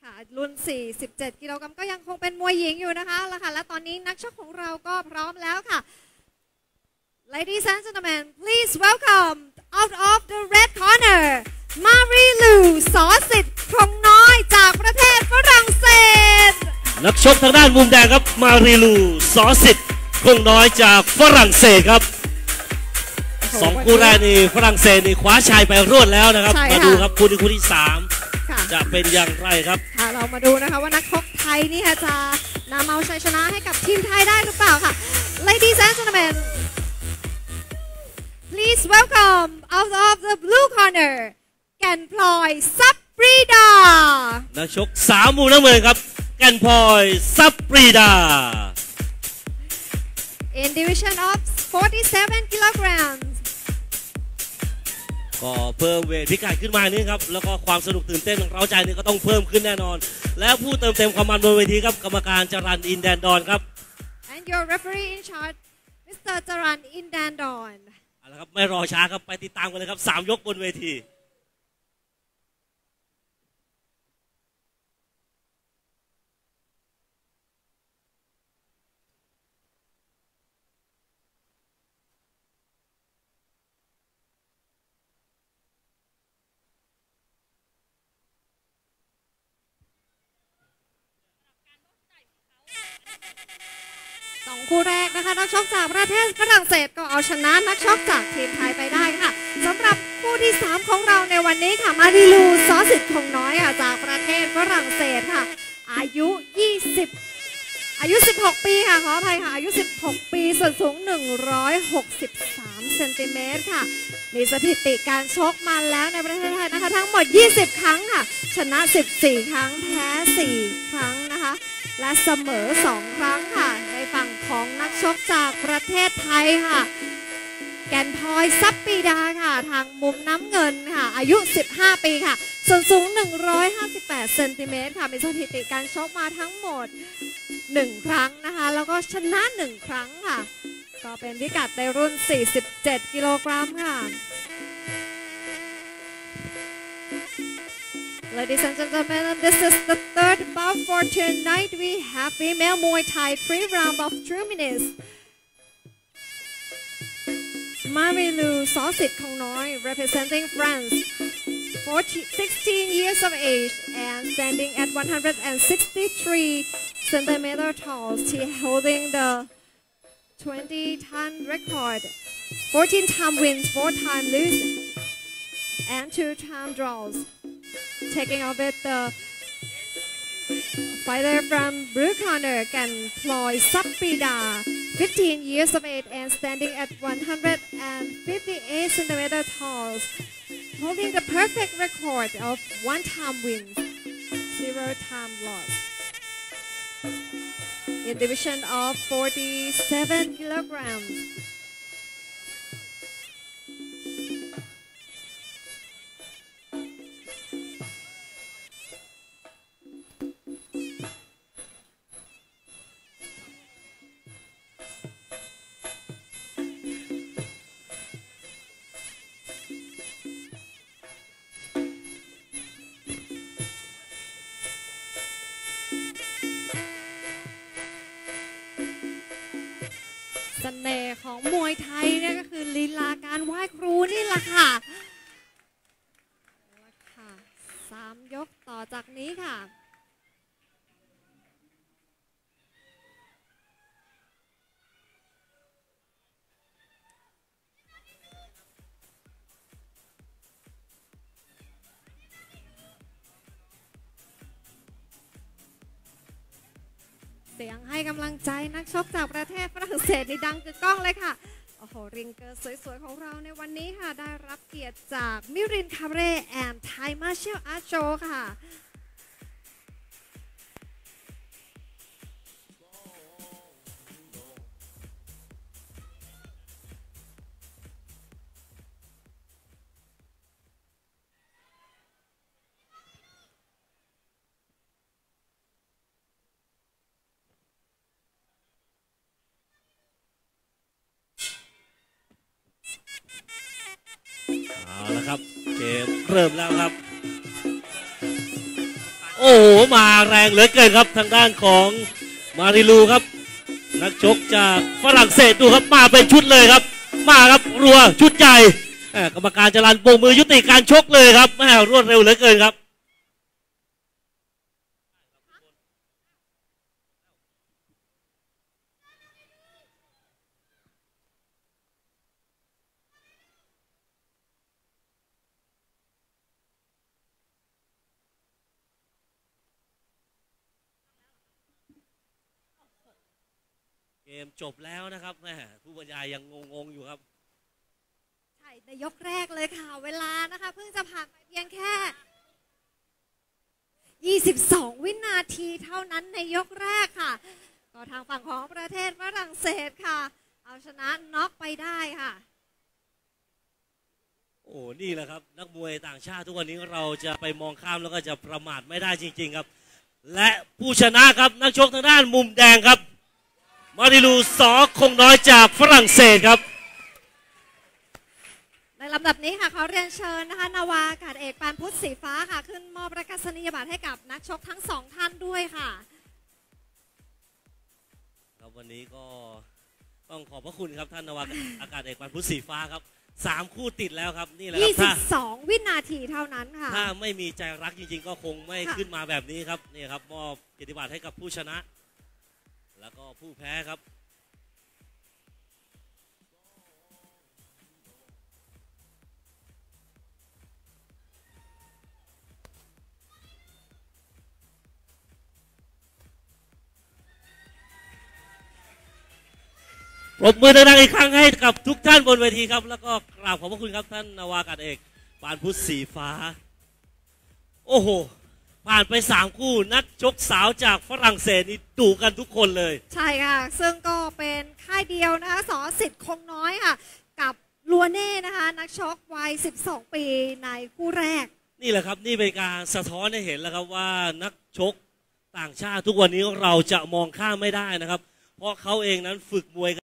ค่ะรุ่น47 กิโลกรัมก็ยังคงเป็นมวยหญิงอยู่นะคะแล้วค่ะและตอนนี้นักชกของเราก็พร้อมแล้วค่ะ Ladies and gentlemen, please welcome out of the red corner, Marilu สอสิทธิ์คงน้อยจากประเทศฝรั่งเศสนักชกทางด้านมุมแดงครับมาริลูสอสิทธิ์คงน้อยจากฝรั่งเศสครับสองคู่แรกนี่ฝรั่งเศสนี่คว้าชัยไปรวดแล้วนะครับมาดูครับคู่ที่3จะเป็นอย่างไรครับเรามาดูนะคะว่านักชกไทยนี่จะนำเอาชัยชนะให้กับทีมไทยได้หรือเปล่าค่ะ Ladies and gentlemen, please welcome out of the blue corner, แก่นพลอยซับปรีดานักชก3มุมน้ำเงินครับแก่นพลอยซับปรีดา In division of 47 kilograms ก็เพิ่มเวทพิกัดขึ้นมานี่ครับแล้วก็ความสนุกตื่นเต้นของเราใจนี่ก็ต้องเพิ่มขึ้นแน่นอนแล้วผู้เติมเต็มความมันบนเวทีครับกรรมการจรัญอินแดนดอนครับ And your referee in charge Mr. จรัญอินแดนดอนเอาละครับไม่รอช้าครับไปติดตามกันเลยครับ3 ยกบนเวทีคู่แรกนะคะนักชกจากประเทศฝรั่งเศสก็เอาชนะนักชกจากทีมไทยไปได้ค่ะสำหรับคู่ที่3ของเราในวันนี้ค่ะมาริลูสอสิทธิ์คงน้อยจากประเทศฝรั่งเศสค่ะอายุ16 ปีค่ะขออภัยค่ะอายุ16 ปีส่วนสูง163 เซนติเมตรค่ะมีสถิติการชกมาแล้วในประเทศไทยนะคะทั้งหมด20 ครั้งค่ะชนะ14 ครั้งแพ้4 ครั้งนะคะและเสมอ2 ครั้งค่ะในฝั่งของนักชกจากประเทศไทยค่ะแก่นพลอยซับปรีดาค่ะทางมุมน้ำเงินค่ะอายุ15 ปีค่ะส่วนสูง158 เซนติเมตรค่ะมีสถิติการชกมาทั้งหมด1 ครั้งนะคะแล้วก็ชนะ1 ครั้งค่ะก็เป็นพิกัดในรุ่น47 กิโลกรัมค่ะ Ladies and gentlemen, this is the third bout for tonight. We have female Muay Thai 3 rounds of 2 minutes. Marilu สอสิทธิ์คงน้อย representing France, 16 years of age and standing at 163 centimeter tall. She holding the 20-time record, 14-time wins, 4-time loses, and 2-time draws. Taking of it the fighter from blue corner, แก่นพลอยซับปรีดา 15 years of age and standing at 158 centimeter tall, holding the perfect record of 1-time wins, 0-time loss. In division of 47 kilograms.เสน่ห์ของมวยไทยเนี่ยก็คือลีลาการไหว้ครูนี่แหละค่ะ3 ยกต่อจากนี้ค่ะเสียงให้กำลังใจนักชกจากประเทศฝรั่งเศสนี่ดังกึกก้องเลยค่ะโอ้โหริงเกอร์สวยๆของเราในวันนี้ค่ะได้รับเกียรติจากมิรินคาเร่แอนด์ไทยมาร์เชียลอาร์ตโชว์ค่ะเอาละครับเกมเริ่มแล้วครับโอ้โหมาแรงเหลือเกินครับทางด้านของมาริลูครับนักชกจากฝรั่งเศสดูครับมาเป็นชุดเลยครับมาครับรัวชุดใหญ่กรรมการจรัญโบกมือยุติการชกเลยครับแม่รวดเร็วเหลือเกินครับเกมจบแล้วนะครับแม่ผู้บรรยายยังงงๆอยู่ครับใช่ในยกแรกเลยค่ะเวลานะคะเพิ่งจะผ่านไปเพียงแค่ 22 วินาทีเท่านั้นในยกแรกค่ะก็ทางฝั่งของประเทศฝรั่งเศสค่ะเอาชนะน็อกไปได้ค่ะโอ้นี่แหละครับนักมวยต่างชาติทุกวันนี้เราจะไปมองข้ามแล้วก็จะประมาทไม่ได้จริงๆครับและผู้ชนะครับนักชกทางด้านมุมแดงครับมาริลูสอคงน้อยจากฝรั่งเศสครับในลำดับนี้ค่ะเขาเรียนเชิญนะคะนาวาอากาศเอกปานพุทธสีฟ้าค่ะขึ้นมอบประกาศนียบัตรให้กับนักชกทั้งสองท่านด้วยค่ะครับวันนี้ก็ต้องขอบพระคุณครับท่านนาวาอากาศเอกปานพุทธสีฟ้าครับ3 คู่ติดแล้วครับนี่แหละครับ 22 วินาทีเท่านั้นค่ะถ้าไม่มีใจรักจริงๆก็คงไม่ขึ้นมาแบบนี้ครับนี่ครับมอบเกียรติบัตรให้กับผู้ชนะแล้วก็ผู้แพ้ครับปรบมือดังๆอีกครั้งให้กับทุกท่านบนเวทีครับแล้วก็กราบขอบพระคุณครับท่านนาวาอากาศเอกปานพุทธสีฟ้าโอ้โหผ่านไป3 คู่นักชกสาวจากฝรั่งเศสนี่ดุกันทุกคนเลยใช่ค่ะซึ่งก็เป็นค่ายเดียวนะคะสอสิทธิ์คงน้อยค่ะกับลัวเน่นะคะนักชกวัย12 ปีในคู่แรกนี่แหละครับนี่เป็นการสะท้อนให้เห็นแล้วครับว่านักชกต่างชาติทุกวันนี้เราจะมองข้ามไม่ได้นะครับเพราะเขาเองนั้นฝึกมวย